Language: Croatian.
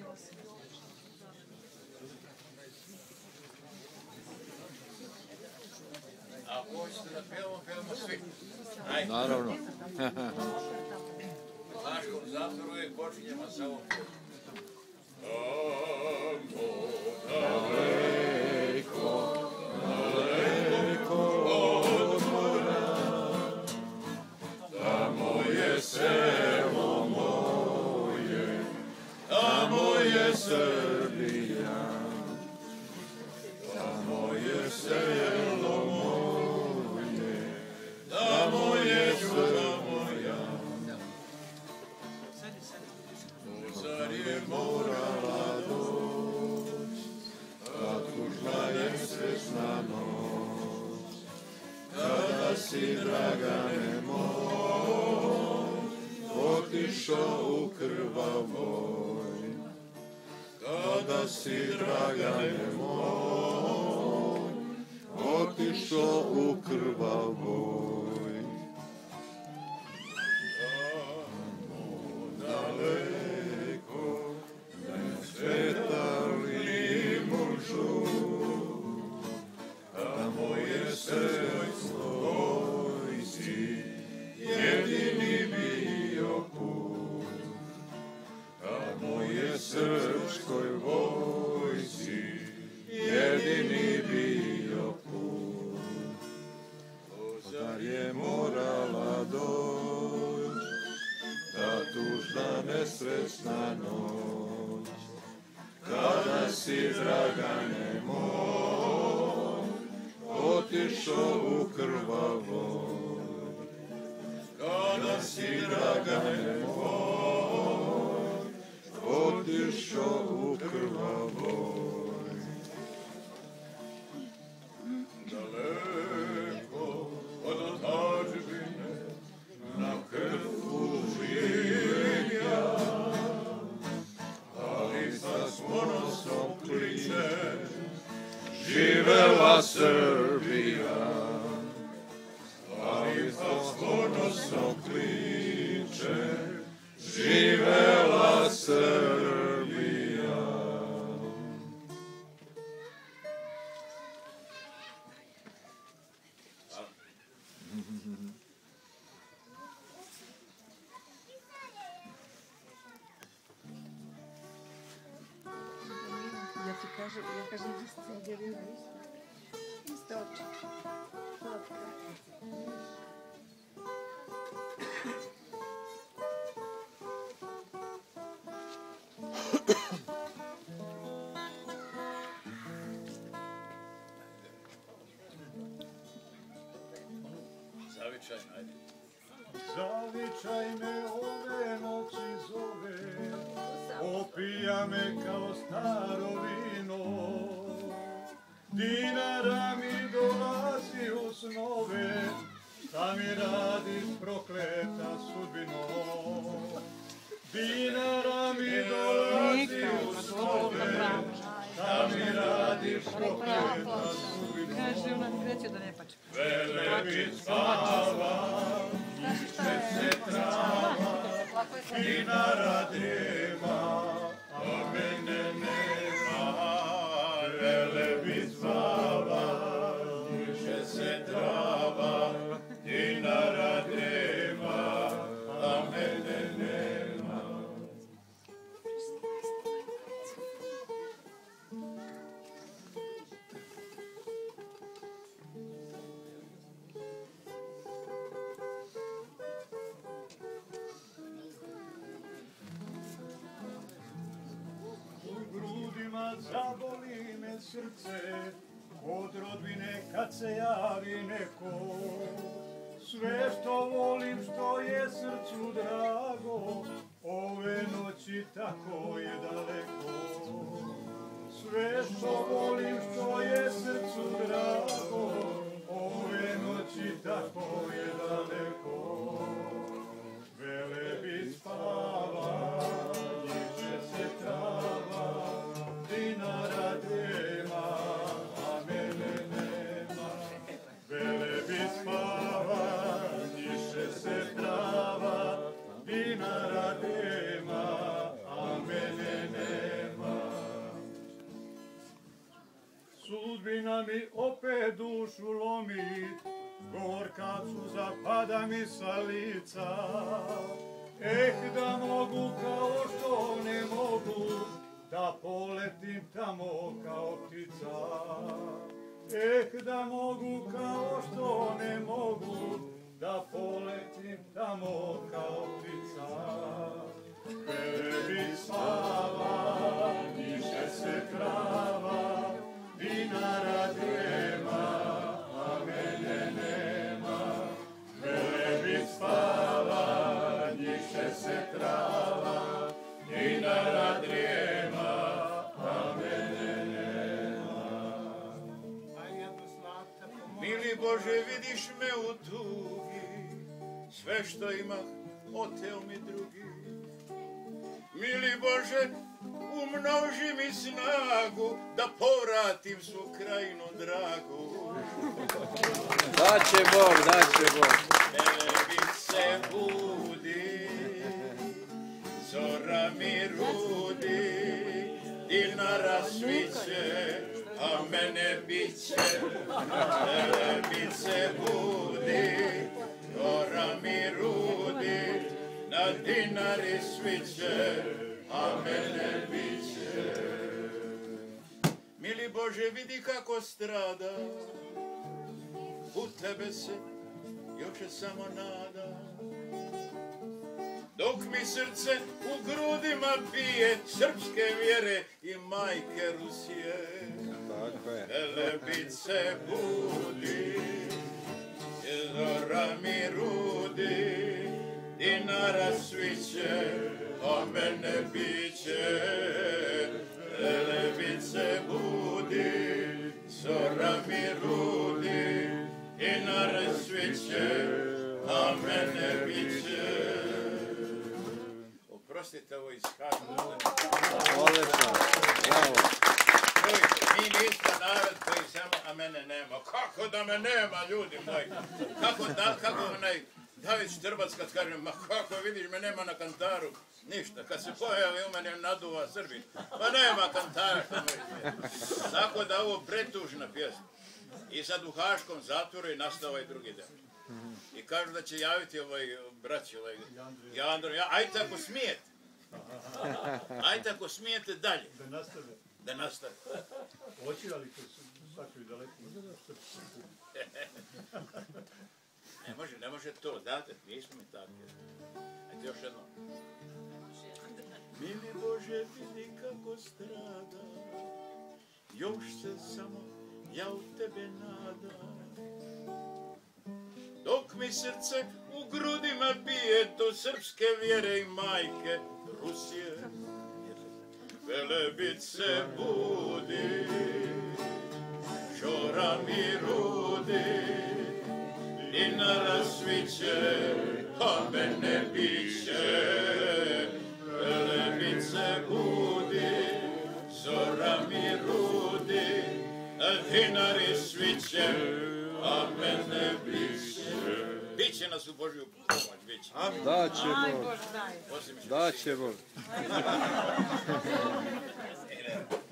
Ako hoćete da pijemo, pijemo svi. Naravno. U Haškom zatvoru je počinjemo sa ovom pjesmom. Daleko od mora, tamo je selo moje, tamo je Srbija, tamo je selo moje, tamo je Srbija moja. Zar je morala doć, ta tužna nesrećna noć, kada si, Dragane moj, otišao u krvavoj. Kada si, Dragane moj, otišao u krvavoj. Daleko, svetali mužu, tamo je srpsko vojsci, jedini bio put. Tamo je srpskoj vojsci, jedini bio put. Zar je morala doć, ta tužna nesrećna noć, kada si, Dragane moj, otišao u krvavoj. Kada si, Dragane moj, otišao u krvavoj. Daleko od otadžbine, na krvu živim ja, ali sa ponosom kliče, živela Srbija. Ali sa ponosom kliče, živela Srbija. Ja kažem, vi ste vidjeli iste oči. Zavičaj, ajde. Zavičaj me ove noći zove, opija me kao staro vino. Dinara mi dolazi u snove, šta mi radiš, prokleta sudbino? Dinara mi dolazi u snove, šta mi radiš, prokleta sudbino? Kaže, ona kreće da ne pače. Velebit spava, išče se trava, dinara nema, a mene nema. Velebit spava, išče se trava, dinara nema, a mene nema. U grudima zaboli me srce, od rodbine kad se javi neko. Sve što volim, što je srcu drago, ove noći tako je daleko. Sve što volim, što je srcu drago, ove noći tako je daleko. Velebit spava, njiče se trava, dinara nema, a mene nema. Velebit spava, njiče se trava, dinara nema, a mene nema. sudbina mi opet dušu lomi, gorka suza pada mi sa lica. Da mogu kao što ne mogu, da poletim tamo kao ptica. Da mogu kao što ne mogu, da poletim tamo kao ptica. Velebi slava, diše se trava, dinara nema, a mene nema. Velebi slava, diše se trava, dinara nema, a mene nema. Mili Bože, vidiš me u tugi, sve što imah oteo mi drugi. Mili Bože, umnoži mi snagu, da povratim svu krajinu dragu. Daće Bog, daće Bog. Velebice budi, zora mi rudi, dinara sviće, a mene biće. Velebice budi, zora mi rudi, na dinari sviće, a mene biće. Mili Bože, vidi kako strada, u tebe se još je samo nada. Dok mi srce u grudima bije, srpske vjere i majke Rusije. Velebice budi, zora mi rudi, dinara sviće, a mene biće. Velebice budi, zora mi rudi, dinara sviće, a mene biće. Oprostite, ovo iskazno. Odlično, bravo. Mi nismo narod koji samo, a mene nema. Kako da me nema, ljudi moji? Kako onaj David Štrbac kad kaže, ma kako vidiš me nema na kantaru? Ništa, kad se pojavi u mene naduva Srbin. Pa nema kantara, što možete. Tako da ovo pretužna pjesma. I sad u Haškom zatvoru je nastao ovaj drugi deo. I kažu da će javiti ovaj braći, ovaj Jandro, ajte ako smijete. Ajte ako smijete dalje. Da nastave. Hoće, ali kad su sakli daleko. Ne može to, date, nismo mi takvi. Ajde još jedno. Mili Bože, vidi kako strada, još se samo ja u tebe nadam. Dok mi srce u grudima bije, to srpske vjere i majke Rusije. Velebice budi, žora mi rudi, dinara sviće, a mene biće. Velebice budi, zora mi rudi, dinari sviće, a mene biće. Biće nas u Božju pomoć, biće. Daće Bog, daće Bog.